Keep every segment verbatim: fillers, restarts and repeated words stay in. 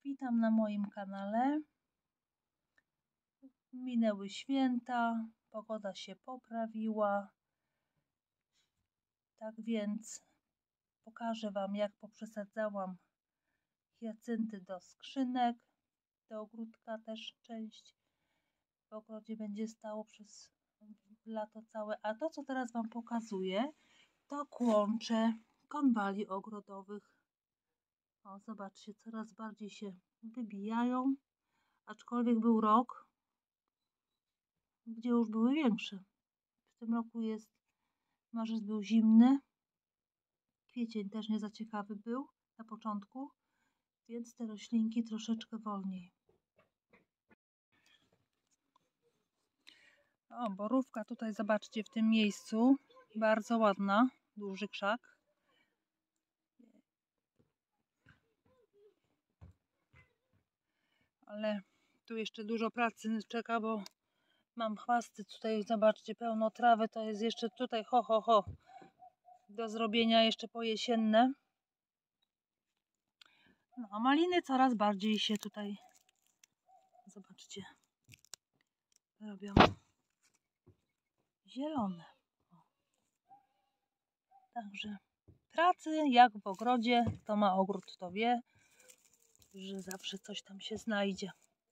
Witam na moim kanale. Minęły święta, pogoda się poprawiła. Tak więc pokażę Wam, jak poprzesadzałam hiacynty do skrzynek. Do ogródka też część w ogrodzie będzie stało przez lato całe. A to, co teraz Wam pokazuję, to kłącze konwali ogrodowych. O, zobaczcie, coraz bardziej się wybijają, aczkolwiek był rok, gdzie już były większe. W tym roku jest, marzec był zimny, kwiecień też nie za ciekawy był na początku, więc te roślinki troszeczkę wolniej. O, borówka tutaj, zobaczcie, w tym miejscu, bardzo ładna, duży krzak. Ale tu jeszcze dużo pracy czeka, bo mam chwasty tutaj, zobaczcie, pełno trawy, to jest jeszcze tutaj ho, ho, ho, do zrobienia jeszcze pojesienne. No, a maliny coraz bardziej się tutaj, zobaczcie, robią zielone. O. Także pracy jak w ogrodzie, kto ma ogród, to wie, że zawsze coś tam się znajdzie.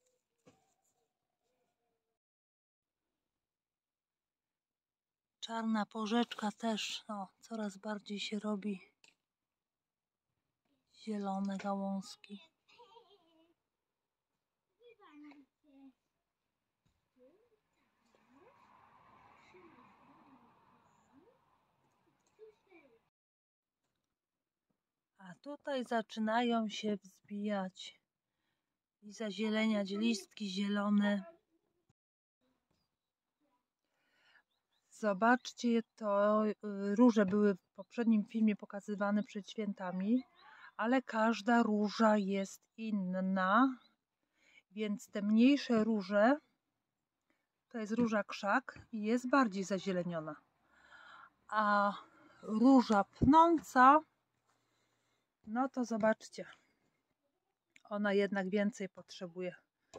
Czarna porzeczka też, o, coraz bardziej się robi zielone gałązki. A tutaj zaczynają się wzbijać i zazieleniać listki zielone. Zobaczcie, to róże były w poprzednim filmie pokazywane przed świętami, ale każda róża jest inna, więc te mniejsze róże, to jest róża krzak i jest bardziej zazieleniona, a róża pnąca, no to zobaczcie, ona jednak więcej potrzebuje.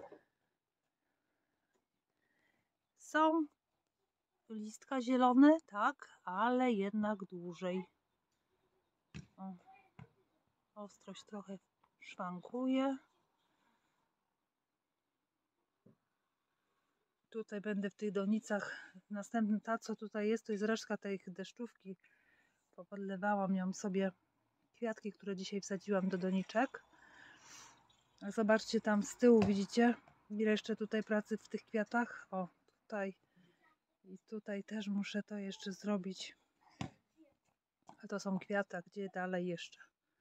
Są listka zielone, tak, ale jednak dłużej. O, ostrość trochę szwankuje. Tutaj będę w tych donicach, następna ta, co tutaj jest, to jest resztka tej deszczówki. Popodlewałam ją sobie, kwiatki, które dzisiaj wsadziłam do doniczek. Zobaczcie tam z tyłu, widzicie, ile jeszcze tutaj pracy w tych kwiatach. O, tutaj i tutaj też muszę to jeszcze zrobić. A to są kwiaty, gdzie dalej jeszcze.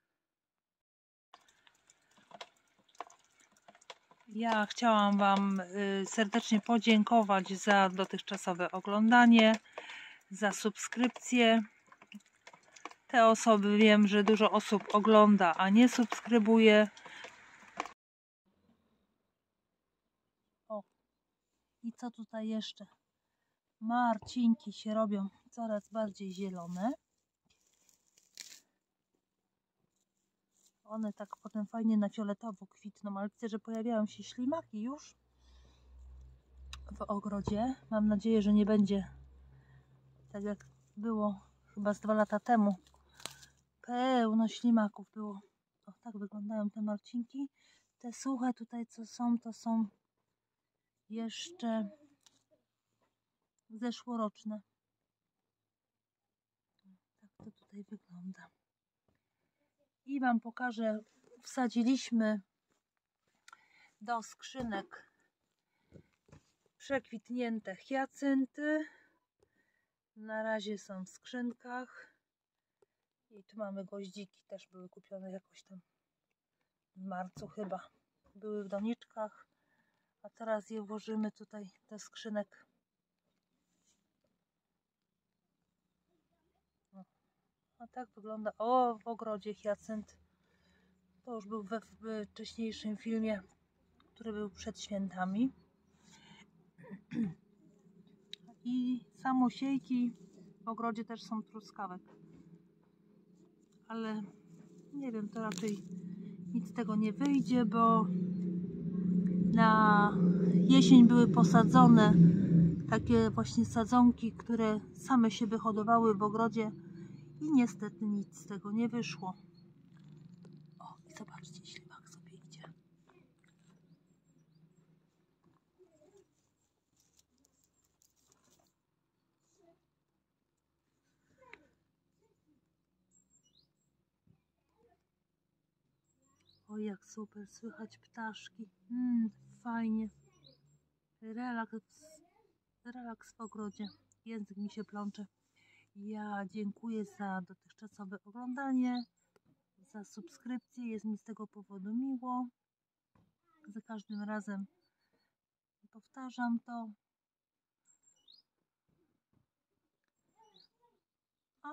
Ja chciałam Wam serdecznie podziękować za dotychczasowe oglądanie, za subskrypcję. Te osoby, wiem, że dużo osób ogląda, a nie subskrybuje. O, i co tutaj jeszcze? Marcinki się robią coraz bardziej zielone. One tak potem fajnie na fioletowo kwitną, ale widzę, że pojawiają się ślimaki już w ogrodzie. Mam nadzieję, że nie będzie tak jak było chyba z dwa lata temu. Pełno ślimaków było. O, tak wyglądają te marcinki. Te suche tutaj co są, to są jeszcze zeszłoroczne. Tak to tutaj wygląda. I Wam pokażę, wsadziliśmy do skrzynek przekwitnięte hiacynty. Na razie są w skrzynkach. I tu mamy goździki, też były kupione jakoś tam w marcu chyba. Były w doniczkach, a teraz je włożymy tutaj do skrzynek. O, a tak wygląda, o, w ogrodzie hiacynt. To już był we wcześniejszym filmie, który był przed świętami. I samosiejki w ogrodzie też są truskawek. Ale nie wiem, to raczej nic z tego nie wyjdzie, bo na jesień były posadzone takie właśnie sadzonki, które same się wyhodowały w ogrodzie i niestety nic z tego nie wyszło. O, i zobaczcie, ślimak sobie idzie. O, jak super, słychać ptaszki. Mm, fajnie. Relaks, relaks w ogrodzie. Język mi się plącze. Ja dziękuję za dotychczasowe oglądanie, za subskrypcję. Jest mi z tego powodu miło. Za każdym razem powtarzam to. A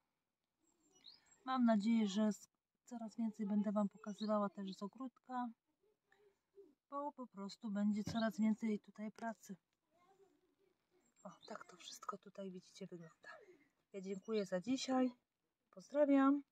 mam nadzieję, że coraz więcej będę Wam pokazywała też z ogródka, bo po prostu będzie coraz więcej tutaj pracy. O, tak to wszystko tutaj widzicie wygląda. Ja dziękuję za dzisiaj. Pozdrawiam.